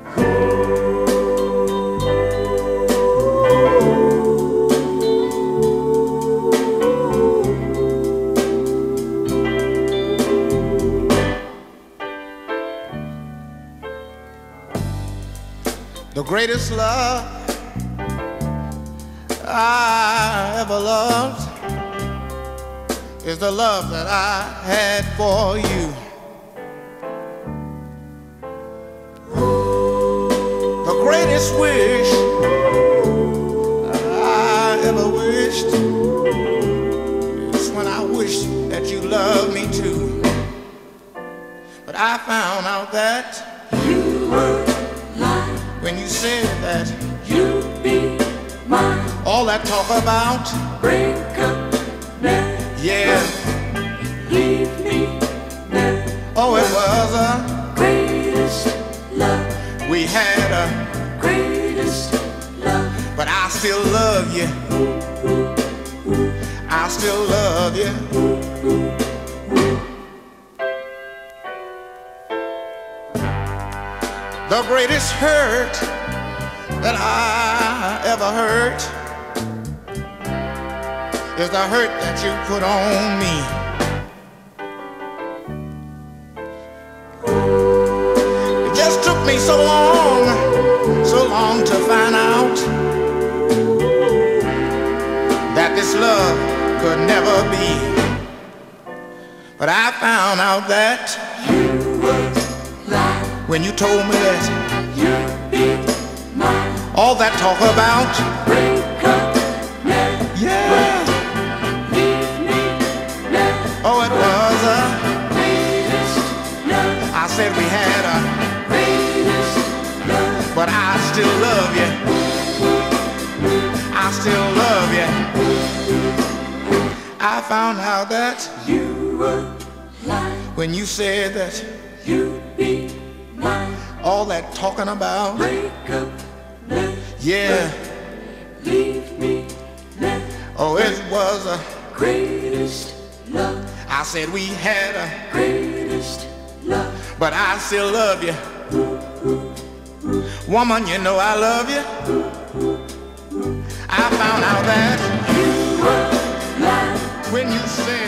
The greatest love I ever loved is the love that I had for you. The greatest wish I ever wished is when I wished that you loved me too. But I found out that you were lying when you said that you'd be mine. all that talk about Break up now, yeah, leave me now. oh, it was a Greatest love, we had a, greatest love. but I still love you. I still love you. The greatest hurt that I ever hurt is the hurt that you put on me. It just took me so long to find out that this love could never be. But I found out that You were lying, when you told me that you'd be mine. all that talk about Break up now, yeah, leave me now. oh, it was a, Greatest love, I said we had a, greatest love. but I still love you. I still love you. I found out that You were lying, when you said that you'd be mine. all that talking about Break up now, yeah, leave me now. oh, it was a, Greatest love, I said we had a, greatest love. but I still love you. Woman, you know I love you. I found out that You were lying, when you said